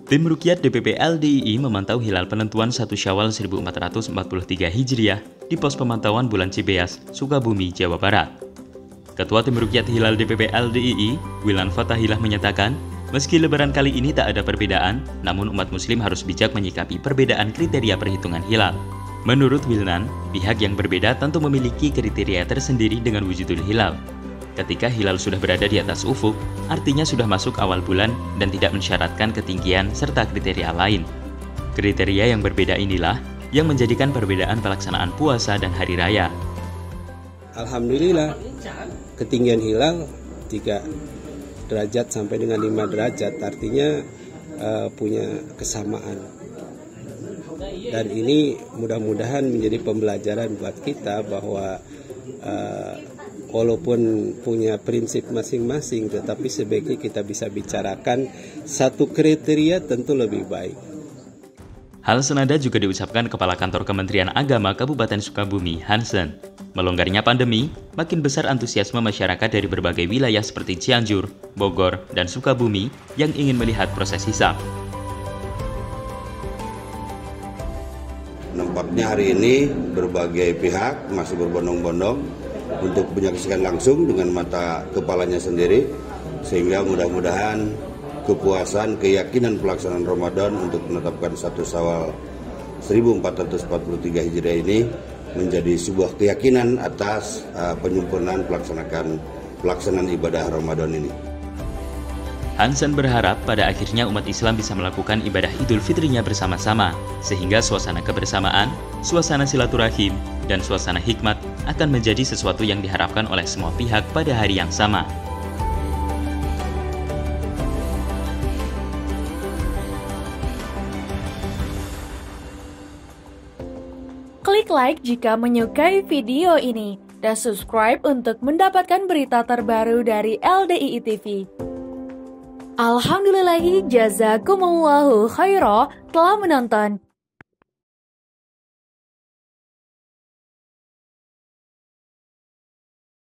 Tim Ruqyat DPP LDII memantau hilal penentuan 1 Syawal 1443 Hijriah di pos pemantauan bulan Cibeas, Sukabumi, Jawa Barat. Ketua Tim Ruqyat Hilal DPP LDII, Wilan Fathahilah menyatakan, meski lebaran kali ini tak ada perbedaan, namun umat muslim harus bijak menyikapi perbedaan kriteria perhitungan hilal. Menurut Wilnan, pihak yang berbeda tentu memiliki kriteria tersendiri dengan wujudul hilal. Ketika hilal sudah berada di atas ufuk, artinya sudah masuk awal bulan dan tidak mensyaratkan ketinggian serta kriteria lain. Kriteria yang berbeda inilah yang menjadikan perbedaan pelaksanaan puasa dan hari raya. Alhamdulillah, ketinggian hilal 3 derajat sampai dengan 5 derajat, artinya punya kesamaan. Dan ini mudah-mudahan menjadi pembelajaran buat kita bahwa walaupun punya prinsip masing-masing, tetapi sebaiknya kita bisa bicarakan satu kriteria tentu lebih baik. Hal senada juga diucapkan Kepala Kantor Kementerian Agama Kabupaten Sukabumi, Hansen. Melonggarnya pandemi, makin besar antusiasme masyarakat dari berbagai wilayah seperti Cianjur, Bogor, dan Sukabumi yang ingin melihat proses hisab. Nampaknya hari ini berbagai pihak masih berbondong-bondong untuk menyaksikan langsung dengan mata kepalanya sendiri, sehingga mudah-mudahan kepuasan, keyakinan pelaksanaan Ramadan untuk menetapkan 1 Syawal 1443 Hijriah ini menjadi sebuah keyakinan atas penyempurnaan pelaksanaan ibadah Ramadan ini. Hansen berharap pada akhirnya umat Islam bisa melakukan ibadah Idul Fitrinya bersama-sama, sehingga suasana kebersamaan, suasana silaturahim, dan suasana hikmat akan menjadi sesuatu yang diharapkan oleh semua pihak pada hari yang sama. Klik like jika menyukai video ini, dan subscribe untuk mendapatkan berita terbaru dari LDII TV. Alhamdulillahi jazakumullahu khairah telah menonton.